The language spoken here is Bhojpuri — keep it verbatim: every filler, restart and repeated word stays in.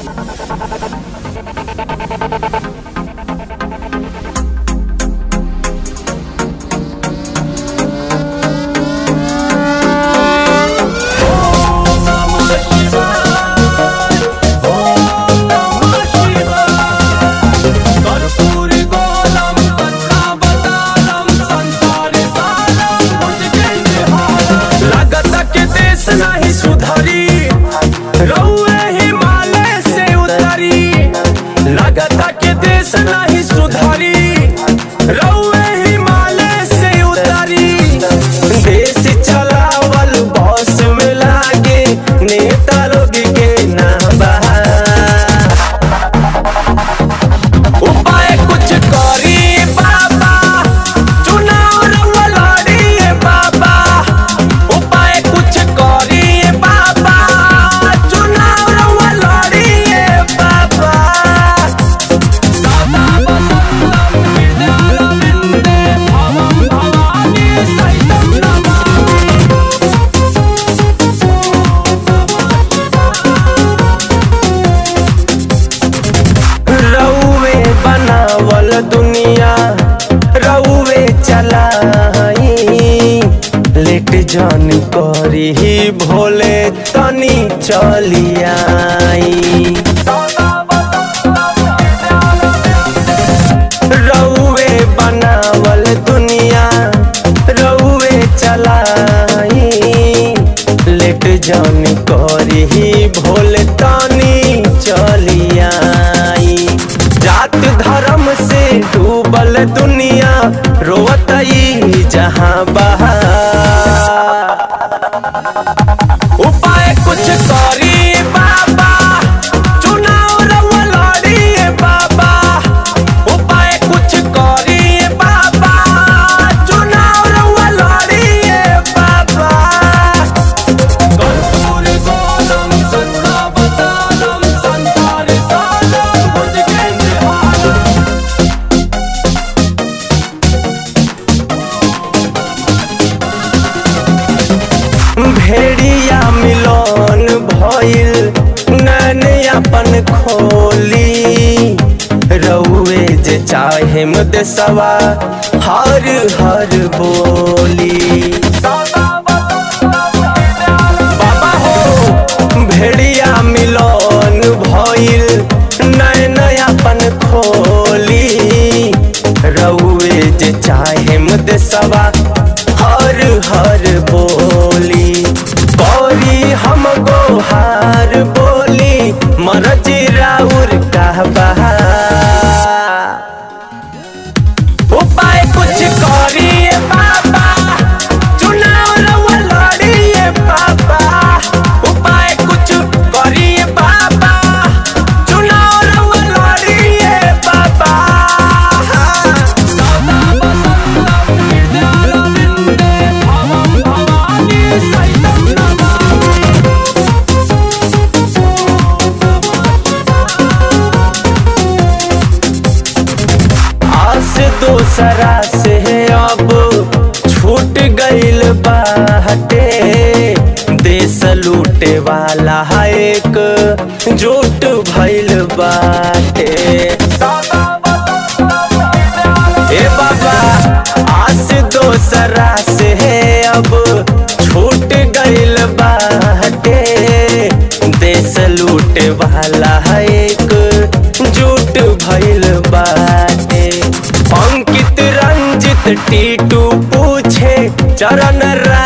नहीं सुधरी रउए हिमालय से उतरी, लगता के देश नहीं सुधरी रउए हिमालय से उतरी। देश चलावल बॉस में लागे नेता लोग के नाम, उपाय कुछ करी बाबा, चुनाव रउआ लड़ी बाबा, उपाय कुछ करी बाबा, चुनाव रउआ लड़ी बाबा। सदा वसंतम विद्यारविंदे भवं भवानी सहितं नमामि। रउए बनावल दुनिया रउए चलाई, लेट जान करी भोले तनी चली आई। रउए बनावल दुनिया रउए चलाई, लेट जान करी भोले तनी चली आई। जात धर्म से डूबल दुनिया रोवतई जहां बहा, उपाय कुछ करी बाबा, चुनाव रउआ लड़ी बाबा, उपाय कुछ करी बाबा, चुनाव रउआ लड़ी बाबा। कर्पूर गौरम सर्वावतारम संसार सारम भुजगेन्द्रहारम। भेड़िया मिलन भइल नैन अपन खोली, रउए जे चाहे देशवा हर हर बोली। बाबा हो भेड़िया मिलन भइल नैन अपन खोली, रउए जे चाहे देशवा हर हर बोली। बोली हम गोहार बोली मरजी राउर कहबा, उपाय कुछ करी बाबा, चुनाव रउआ लड़ी बाबा, उपाय कुछ करी बाबा, चुनाव रउआ लड़ी बाबा। सदा वसंतम विद्यारविंदे भवं भवानी सहितं नमामि। आस दोसरा से अब छूट गइल बाटे, देश लूटे वाला एक जुट भइल बाटे। ए बाबा आस दोसरा से अब छूट गइल बाटे, देश लूटे वाला एक जुट भइल बाटे। अंकित रंजित टीटू पूछे चरण